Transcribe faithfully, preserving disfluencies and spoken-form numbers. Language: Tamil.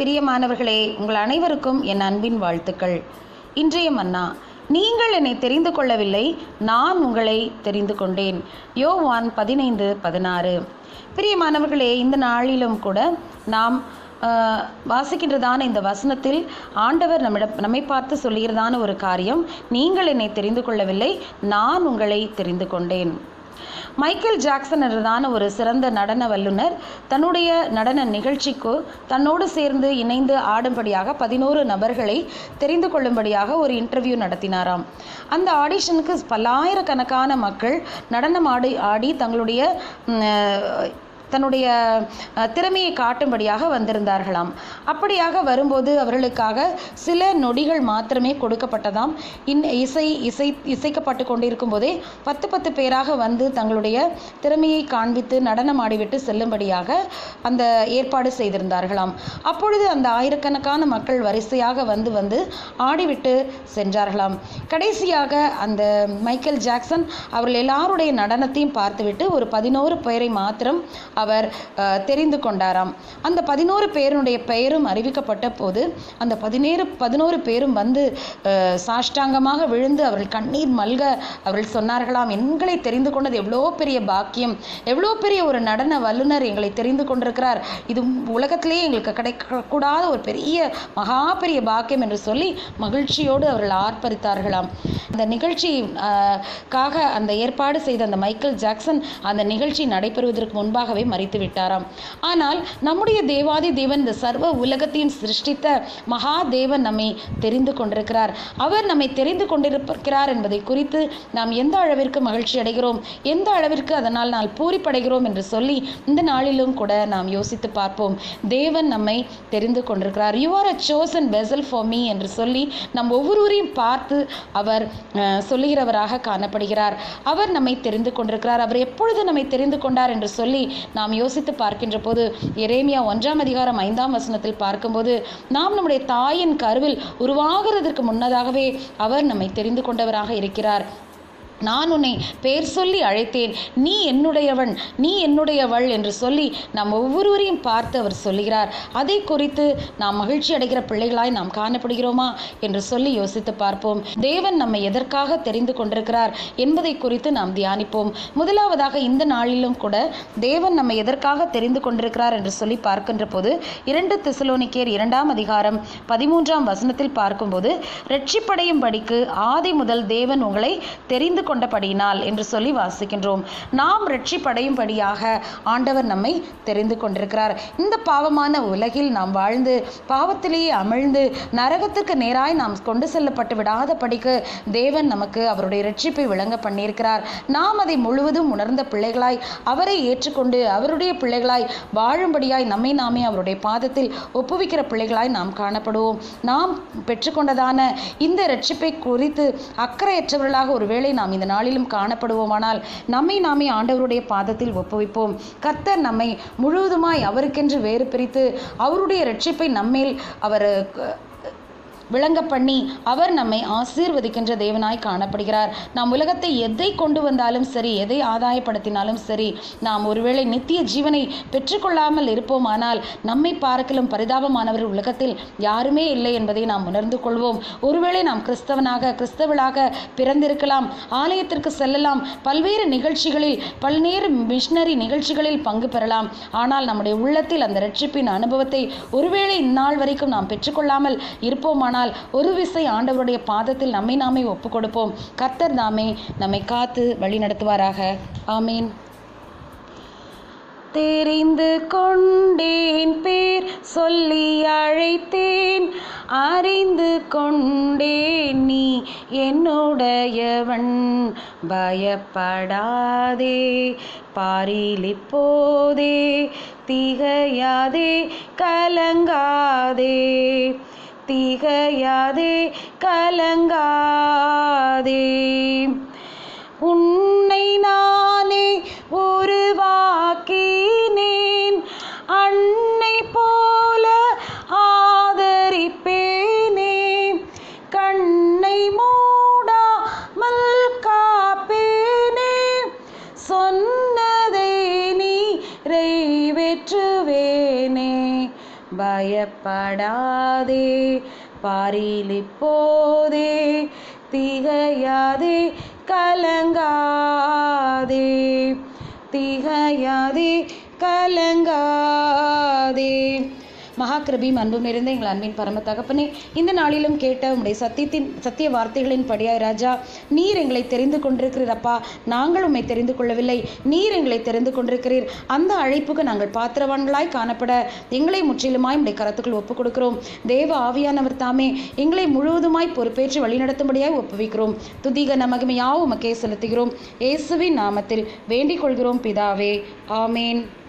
பிரியமானவர்களே, உங்கள் அனைவருக்கும் என் அன்பின் வாழ்த்துக்கள். இன்றைய மன்னா, நீங்கள் என்னை தெரிந்து கொள்ளவில்லை, நான் உங்களை தெரிந்து கொண்டேன். யோவான் பதினைந்து பதினாறு. பிரியமானவர்களே, இந்த நாளிலும் கூட நாம் வாசிக்கின்றதான இந்த வசனத்தில் ஆண்டவர் நம்மிடம் நம்மை பார்த்து சொல்லுகிறதான ஒரு காரியம், நீங்கள் என்னை தெரிந்து கொள்ளவில்லை, நான் உங்களை தெரிந்து கொண்டேன். மைக்கேல் ஜாக்சன் என்றதான ஒரு சிறந்த நடன வல்லுனர் தன்னுடைய நடன நிகழ்ச்சிக்கு தன்னோடு சேர்ந்து இணைந்து ஆடும்படியாக பதினோரு நபர்களை தெரிந்து கொள்ளும்படியாக ஒரு இன்டர்வியூ நடத்தினாராம். அந்த ஆடிஷனுக்கு பல்லாயிரக்கணக்கான மக்கள் நடனம் ஆடி ஆடி தங்களுடைய தன்னுடைய திறமையை காட்டும்படியாக வந்திருந்தார்களாம். அப்படியாக வரும்போது அவர்களுக்காக சில நொடிகள் மாத்திரமே கொடுக்கப்பட்டதாம். இன் இசை இசை இசைக்கப்பட்டு கொண்டிருக்கும் போதே பத்து பத்து பேராக வந்து தங்களுடைய திறமையை காண்பித்து நடனம் ஆடிவிட்டு செல்லும்படியாக அந்த ஏற்பாடு செய்திருந்தார்களாம். அப்பொழுது அந்த ஆயிரக்கணக்கான மக்கள் வரிசையாக வந்து வந்து ஆடிவிட்டு சென்றார்களாம். கடைசியாக அந்த மைக்கேல் ஜாக்சன் அவர்கள் எல்லாருடைய நடனத்தையும் பார்த்துவிட்டு ஒரு பதினோரு பேரை மாத்திரம் அவர் தெரிந்து கொண்டாராம். அந்த பதினோரு பேருடைய பெயரும் அறிவிக்கப்பட்ட போது அந்த பதினேழு பதினோரு பேரும் வந்து சாஷ்டாங்கமாக விழுந்து அவர்கள் கண்ணீர் மல்க அவர்கள் சொன்னார்களாம், எங்களை தெரிந்து கொண்டது எவ்வளோ பெரிய பாக்கியம், எவ்வளோ பெரிய ஒரு நடன வல்லுனர் எங்களை தெரிந்து கொண்டிருக்கிறார், இது உலகத்திலேயே எங்களுக்கு கிடைக்கக்கூடாத ஒரு பெரிய மகா பெரிய பாக்கியம் என்று சொல்லி மகிழ்ச்சியோடு அவர்கள் ஆர்ப்பரித்தார்களாம். அந்த நிகழ்ச்சிக்காக அந்த ஏற்பாடு செய்த அந்த மைக்கேல் ஜாக்சன் அந்த நிகழ்ச்சி நடைபெறுவதற்கு முன்பாகவே மறித்து விட்டாராம். ஆனால் நம்முடைய தேவாதி தேவன், இந்த சர்வ உலகத்தையும் சிருஷ்டித்த மகா தேவன் நம்மை தெரிந்து கொண்டிருக்கிறார். அவர் நம்மை தெரிந்து கொண்டிருக்கிறார் என்பதை குறித்து நாம் எந்த அளவிற்கு மகிழ்ச்சி அடைகிறோம், எந்த அளவிற்கு அதனால் நாம் பூரிப்படைகிறோம் என்று சொல்லி இந்த நாளிலும் கூட நாம் யோசித்து பார்ப்போம். தேவன் நம்மை தெரிந்து கொண்டிருக்கிறார். You are a chosen vessel for me என்று சொல்லி நம் ஒவ்வொருவரையும் பார்த்து அவர் சொல்லுகிறவராக காணப்படுகிறார். அவர் நம்மை தெரிந்து கொண்டிருக்கிறார். அவர் எப்பொழுது நம்மை தெரிந்து கொண்டார் என்று சொல்லி நாம் யோசித்து பார்க்கின்ற போது எரேமியா ஒன்றாம் அதிகாரம் ஐந்தாம் வசனத்தில் பார்க்கும்போது, நாம் நம்முடைய தாயின் கருவில் உருவாகிறதற்கு முன்னதாகவே அவர் நம்மை தெரிந்து கொண்டவராக இருக்கிறார். நான் உன்னை பெயர் சொல்லி அழைத்தேன், நீ என்னுடையவன், நீ என்னுடையவள் என்று சொல்லி நாம் ஒவ்வொருவரையும் பார்த்து அவர் சொல்லுகிறார். அதை குறித்து நாம் மகிழ்ச்சி அடைகிற பிள்ளைகளாய் நாம் காணப்படுகிறோமா என்று சொல்லி யோசித்து பார்ப்போம். தேவன் நம்மை எதற்காக தெரிந்து கொண்டிருக்கிறார் என்பதை குறித்து நாம் தியானிப்போம். முதலாவதாக இந்த நாளிலும் கூட தேவன் நம்மை எதற்காக தெரிந்து கொண்டிருக்கிறார் என்று சொல்லி பார்க்கின்ற போது இரண்டு தெசலோனிக்கேயர் இரண்டாம் அதிகாரம் பதிமூன்றாம் வசனத்தில் பார்க்கும்போது, இரட்சிப்படையும் படிக்கு ஆதி முதல் தேவன் உங்களை தெரிந்து கொண்டபடியினால் என்று சொல்லி வாசிக்கின்றோம். நாம் இரட்சிப்படையும்படியாக ஆண்டவர் நம்மை தெரிந்து கொண்டிருக்கிறார். இந்த பாவமான உலகில் நாம் வாழ்ந்து பாவத்திலேயே அமிழ்ந்து நரகத்துக்கு நேராய் நாம் கொண்டு செல்லப்பட்டு விடாத படிக்கு தேவன் நமக்கு அவருடைய இரட்சிப்பை விளங்க பண்ணியிருக்கிறார். நாம் அதை முழுவதும் உணர்ந்த பிள்ளைகளாய் அவரை ஏற்றுக்கொண்டு அவருடைய பிள்ளைகளாய் வாழும்படியாய் நம்மை நாமே அவருடைய பாதத்தில் ஒப்புவிக்கிற பிள்ளைகளாய் நாம் காணப்படுவோம். நாம் பெற்றுக்கொண்டதான இந்த இரட்சிப்பை குறித்து அக்கறையற்றவர்களாக ஒருவேளை நாம் இந்த நாளிலும் காணப்படுவோமானால் நம்மை நாமே ஆண்டவருடைய பாதத்தில் ஒப்புவிப்போம். கர்த்தர் நம்மை முழுவதுமாய் அவருக்கென்று வேறு பிரித்து அவருடைய இரட்சிப்பை நம்மேல் அவர் விளங்க பண்ணி அவர் நம்மை ஆசீர்வதிக்கின்ற தேவனாய் காணப்படுகிறார். நாம் உலகத்தை எதை கொண்டு வந்தாலும் சரி, எதை ஆதாயப்படுத்தினாலும் சரி, நாம் ஒருவேளை நித்திய ஜீவனை பெற்றுக்கொள்ளாமல் இருப்போமானால் நம்மை பார்க்கலும் பரிதாபமானவர்கள் உலகத்தில் யாருமே இல்லை என்பதை நாம் உணர்ந்து கொள்வோம். ஒருவேளை நாம் கிறிஸ்தவனாக கிறிஸ்தவளாக பிறந்திருக்கலாம், ஆலயத்திற்கு செல்லலாம், பல்வேறு நிகழ்ச்சிகளில் பல்வேறு மிஷனரி நிகழ்ச்சிகளில் பங்கு பெறலாம். ஆனால் நம்முடைய உள்ளத்தில் அந்த இரட்சிப்பின் அனுபவத்தை ஒருவேளை இந்நாள் வரைக்கும் நாம் பெற்றுக்கொள்ளாமல் இருப்போமானால் ஒரு விசை ஆண்டவருடைய பாதத்தில் நம்மை நாமே ஒப்பு கொடுப்போம். கர்த்தர் நாமே நம்மை காத்து வழி நடத்துவாராக. ஆமீன். தெரிந்து கொண்டேன், பேர் சொல்லி அழைத்தேன், அறிந்து கொண்டேன், நீ என்னுடையவன், பயப்படாதே, பாரில் இப்போதே, திகையாதே, கலங்காதே, திகையாதே, கலங்காதே. உன்னை நானே உருவாக்கினேன், அன்னை போல ஆதரிப்பேனே, கண்ணை மூடாமல் காப்பேனே, சொன்னதை நீ நிறைவேற்றுவேனே, பயப்படாதே, பயப்படாதே, பாரில் இப்போதே திகையாதே, கலங்காதே, திகையாதே, கலங்காதே. மகாகிருபியும் அன்பும் நிறைந்த எங்கள் அன்பின் பரம தகப்பனே, இந்த நாளிலும் கேட்ட உம்முடைய சத்தியத்தின் சத்திய வார்த்தைகளின் படியாய் ராஜா, நீர் எங்களை தெரிந்து கொண்டிருக்கிறீர் அப்பா. நாங்கள் உம்மை தெரிந்து கொள்ளவில்லை, நீர் எங்களை தெரிந்து கொண்டிருக்கிறீர். அந்த அழைப்புக்கு நாங்கள் பாத்திரவான்களாய் காணப்பட எங்களை முற்றிலுமாய் உம்முடைய கரத்துக்குள் ஒப்புக் கொடுக்கிறோம். தேவ ஆவியானவர் தாமே எங்களை முழுவதுமாய் பொறுப்பேற்று வழிநடத்தும்படியாய் ஒப்புவிக்கிறோம். துதிக நமகமையாவும் உமக்கே செலுத்துகிறோம். இயேசுவின் நாமத்தில் வேண்டிக் கொள்கிறோம் பிதாவே, ஆமேன்.